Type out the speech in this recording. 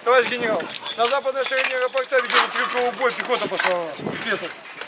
Товарищ генерал, на западной стороне аэропорта ведется стрелковый бой, пехота пошла. Песок.